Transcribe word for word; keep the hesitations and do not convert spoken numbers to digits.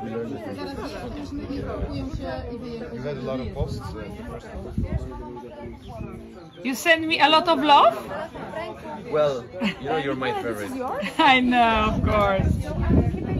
we learned it. You had a lot of posts. Uh, You send me a lot of love? well, you know you're my favorite. I know, of course.